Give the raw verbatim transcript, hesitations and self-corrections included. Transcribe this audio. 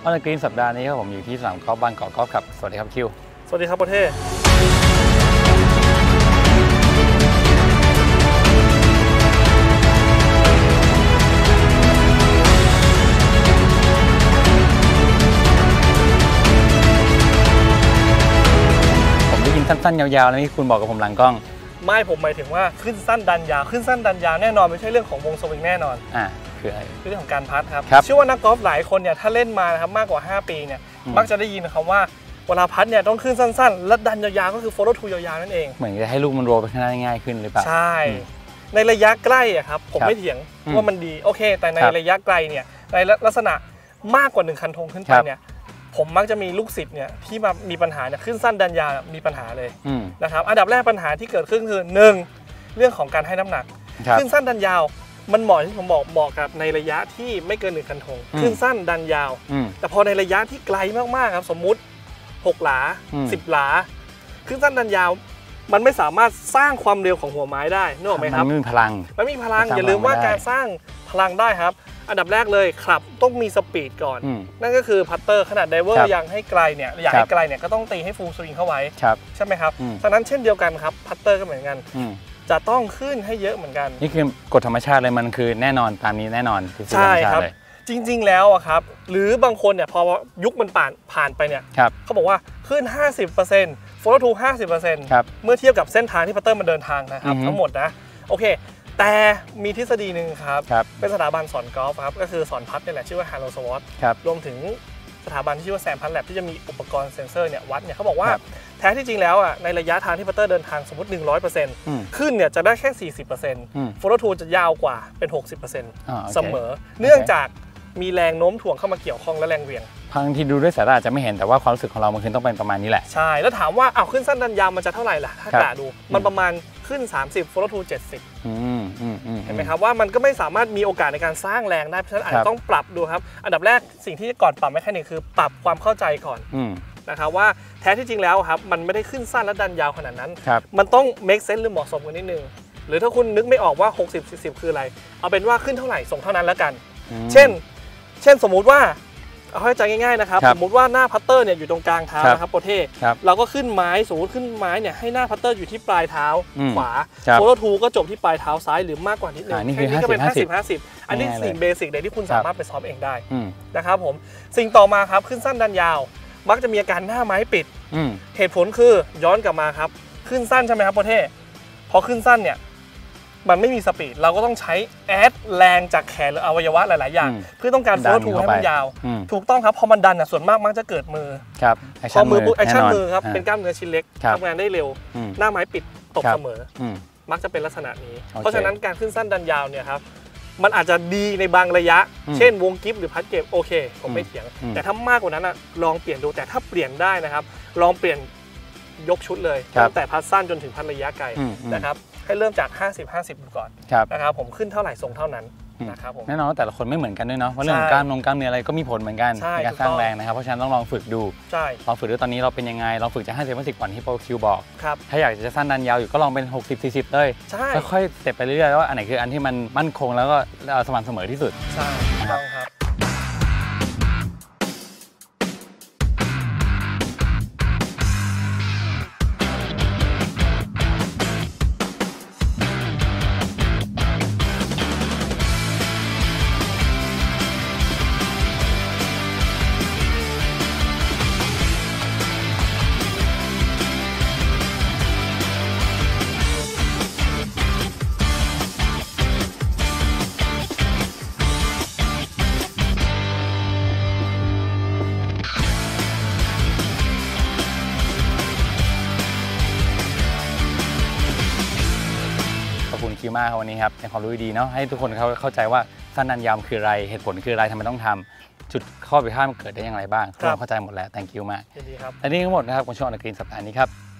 ออนกรีนสัปดาห์นี้ครับผมอยู่ที่สนามกอล์ฟบางกอกกอล์ฟครับสวัสดีครับคิวสวัสดีครับประเทศผมได้ยินสั้นๆยาวๆแล้วนี่คุณบอกกับผมหลังกล้องไม่ผมหมายถึงว่าขึ้นสั้นดันยาวขึ้นสั้นดันยาวแน่นอนไม่ใช่เรื่องของวงสวิงแน่นอนอ่าคืออะไรเรื่องของการพัดครับเชื่อว่านักกอล์ฟหลายคนเนี่ยถ้าเล่นมานะครับมากกว่าห้าปีเนี่ยมักจะได้ยินคำว่าเวลาพัดเนี่ยต้องขึ้นสั้นๆและดันยาวๆก็คือ follow through ยาวๆนั่นเองเหมือนจะให้ลูกมันโรลไปข้างหน้าง่ายขึ้นหรือเปล่าใช่ในระยะใกล้อะครับผมไม่เถียงว่ามันดีโอเคแต่ในระยะไกลเนี่ยในลักษณะมากกว่าหนึ่งคันธงขึ้นไปเนี่ยผมมักจะมีลูกศิษย์เนี่ยที่มามีปัญหาเนี่ยขึ้นสั้นดันยาวมีปัญหาเลยนะครับอันดับแรกปัญหาที่เกิดขึ้นคือหนึ่งเรื่องของการให้น้ำหนักขึ้นสั้นดันยาวมันเหมาะที่ผมบอกเหมาะกับในระยะที่ไม่เกินหนึ่งคันธงขึ้นสั้นดันยาวแต่พอในระยะที่ไกลมากๆครับสมมุติหกหลาสิบหลาขึ้นสั้นดันยาวมันไม่สามารถสร้างความเร็วของหัวไม้ได้นึกออกไหมครับมันไม่มีพลังมันไม่มีพลังอย่าลืมว่าการสร้างพลังได้ครับอันดับแรกเลยครับต้องมีสปีดก่อนนั่นก็คือพัตเตอร์ขนาดไดเวอร์ยังให้ไกลเนี่ยอยากให้ไกลเนี่ยก็ต้องตีให้ฟูลสวิงเข้าไว้ใช่ไหมครับฉะนั้นเช่นเดียวกันครับพัตเตอร์ก็เหมือนกันจะต้องขึ้นให้เยอะเหมือนกันนี่คือกฎธรรมชาติเลยมันคือแน่นอนตามนี้แน่นอนใช่ครับจริงๆแล้วอะครับหรือบางคนเนี่ยพอยุคมันผ่านผ่านไปเนี่ยเขาบอกว่าขึ้น ห้าสิบเปอร์เซ็นต์ follow through ห้าสิบเปอร์เซ็นต์ เมื่อเทียบกับเส้นทางที่พัตเตอร์มันเดินทางนะครับทั้งหมดนะโอเคแต่มีทฤษฎีหนึ่งครับเป็นสถาบันสอนกอล์ฟครับก็คือสอนพัดนี่แหละชื่อว่า Halo Swat รวมถึงสถาบันที่ชื่อว่าแซมพัดแลบที่จะมีอุปกรณ์เซ็นเซอร์เนี่ยวัดเนี่ยเขาบอกว่าแท้ที่จริงแล้วอ่ะในระยะทางที่พัตเตอร์เดินทางสมมติ หนึ่งร้อยเปอร์เซ็นต์ ขึ้นเนี่ยจะได้แค่ สี่สิบเปอร์เซ็นต์ follow through จะยาวกว่าเป็น หกสิบเปอร์เซ็นต์ เสมอเนื่องจากมีแรงโน้มถ่วงเข้ามาเกี่ยวข้องและแรงเหวี่ยงบางทีดูด้วยสายตาอาจจะไม่เห็นแต่ว่าความรู้สึกของเรามันคือต้องเป็นประมาณนี้แหละใช่แล้วถามว่าเอาขึ้นสั้นดันยาวมันจะเท่าไหร่ล่ะถ้ากะดูมันประมาณขึ้นสามสิบ follow through เจ็ดสิบเห็นไหมครับว่ามันก็ไม่สามารถมีโอกาสในการสร้างแรงได้เพราะฉะนั้นอาจจะต้องปรับดูครับอันดับแรกสิ่งที่ก่อนปรับแมคานิกคือปรับความเข้าใจก่อนนะครับว่าแท้ที่จริงแล้วครับมันไม่ได้ขึ้นสั้นและดันยาวขนาดนั้นมันต้อง make sense หรือเหมาะสมกันนิดนึงหรือถ้าคุณนึกไม่ออกว่าหกสิบ สี่สิบคืออะไรเอาเป็นว่าขึ้นเท่าไหร่ส่งเท่านั้นแล้วกันเช่นเช่นสมมุติว่าเอาให้ใจง่ายๆนะครับสมมุติว่าหน้าพัตเตอร์เนี่ยอยู่ตรงกลางเท้านะครับโปรเทเราก็ขึ้นไม้สมมติขึ้นไม้เนี่ยให้หน้าพัตเตอร์อยู่ที่ปลายเท้าขวาโฟลว์ทูก็จบที่ปลายเท้าซ้ายหรือมากกว่านิดนึงแค่นี้ก็เป็นห้าสิบ ห้าสิบอันนี้สิ่งเบสิกเลยที่คุณสามารถไปซ้อมเองได้นะครับผมสิ่งต่อมาครับขึ้นสั้นดันยาวมักจะมีอาการหน้าไม้ปิดเหตุผลคือย้อนกลับมาครับขึ้นสั้นใช่ไหมครับโปรเทพอขึ้นสั้นเนี่ยมันไม่มีสปีดเราก็ต้องใช้แอดแรงจากแขนหรืออวัยวะหลายๆอย่างเพื่อต้องการโฟลว์ทูให้มันยาวถูกต้องครับพอมันดันส่วนมากมักจะเกิดมือพอมือปุ๊บแอคชั่นมือครับเป็นกล้ามเนื้อชิ้นเล็กทำงานได้เร็วหน้าไม้ปิดตกเสมอมักจะเป็นลักษณะนี้เพราะฉะนั้นการขึ้นสั้นดันยาวเนี่ยครับมันอาจจะดีในบางระยะเช่นวงกิฟต์หรือพัดเก็บโอเคผมไม่เถียงแต่ถ้ามากกว่านั้นลองเปลี่ยนดูแต่ถ้าเปลี่ยนได้นะครับลองเปลี่ยนยกชุดเลยตั้งแต่พัดสั้นจนถึงพัดระยะไกลนะครับให้เริ่มจาก ห้าสิบ ห้าสิบ ก่อนนะครับผมขึ้นเท่าไหร่ทรงเท่านั้นนะครับผมแน่นอนแต่ละคนไม่เหมือนกันด้วยเนาะเพราะเรื่องกล้ามนงกล้ามเนื้ออะไรก็มีผลเหมือนกันในการสร้างแรงนะครับเพราะฉะนั้นต้องลองฝึกดูลองฝึกดูตอนนี้เราเป็นยังไงลองฝึกจากห้าสิบ ห้าสิบก่อนที่โปรคิวบอกถ้าอยากจะสั้นดันยาวอยู่ก็ลองเป็นหกสิบ สี่สิบเลยค่อยๆสเต็ปไปเรื่อยๆว่าอันไหนคืออันที่มันมั่นคงแล้วก็สม่ำเสมอที่สุดใช่ต้องครับขอบคุณคิวมากครับวันนี้ครับในความรู้ดีเนาะให้ทุกคนเขาเข้าใจว่าสั้นดันยาวคืออะไรเหตุผลคืออะไรทำไมต้องทำจุดข้อผิดพลาดมันเกิดได้อย่างไรบ้างเราเข้าใจหมดแล้ว thank you มากและนี่ทั้งหมดนะครับของช่วงออนกรีนสัปดาห์นี้ครับ